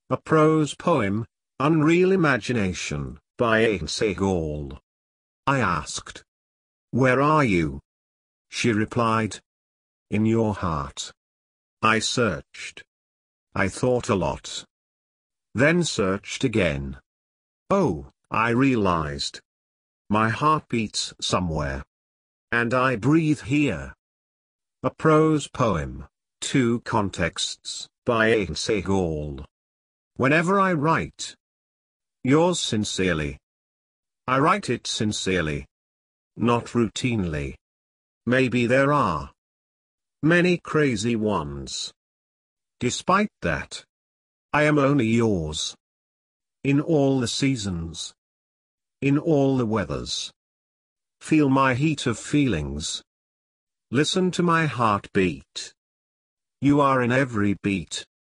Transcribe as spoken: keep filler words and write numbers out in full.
A prose poem, Unreal Imagination, by Ehsan Sehgal. I asked, "Where are you?" She replied, "In your heart." I searched. I thought a lot. Then searched again. Oh, I realized. My heart beats somewhere. And I breathe here. A prose poem, Two Contexts, by Ehsan Sehgal. Whenever I write, yours sincerely. I write it sincerely. Not routinely. Maybe there are many crazy ones. Despite that, I am only yours. In all the seasons. In all the weathers. Feel my heat of feelings. Listen to my heartbeat. You are in every beat.